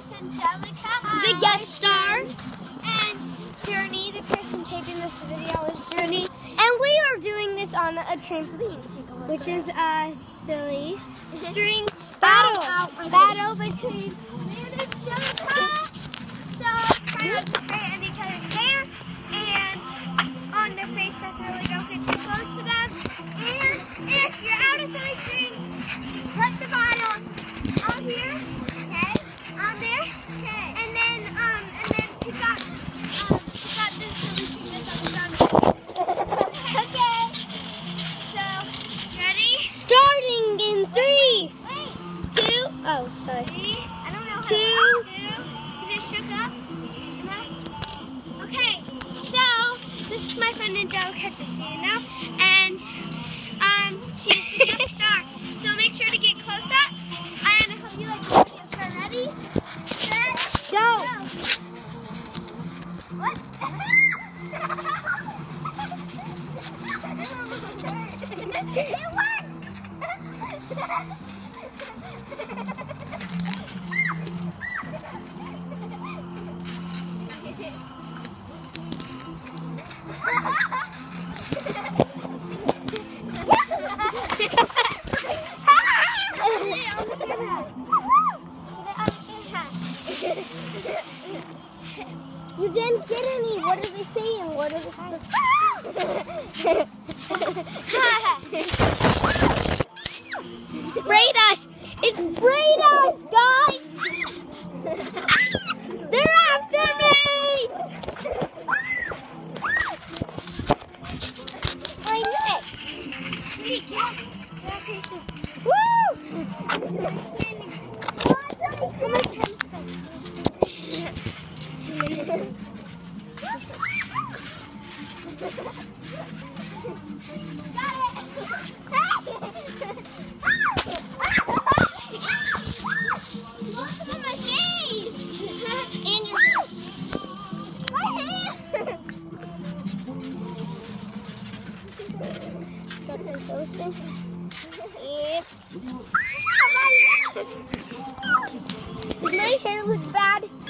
Miss Angelica, the guest star, and Journey, the person taping this video is Journey. and we are doing this on a trampoline, Which is a silly string battle between me and Angelica. So try not to stay at each other's hair and on their face. Definitely don't get too close to them. And if you're out of silly string, put the bottle on here, okay, on there, okay, and then he's got this silly string that's on the ground. Okay. So ready? starting in 3, Wait. 2. Oh, sorry. I don't know how 2. to do. Is it shook up? No? Okay, so this is my friend Angelica, just so you know, and she's the guest star. So make sure to get close-ups, and I hope you like the video. So ready, set, Go. What? It You didn't get any. What are they saying? What are they Sprayed us! It sprayed us, guys! They're after me! My neck! Woo! Got some toasting. Yep. My hair looks bad.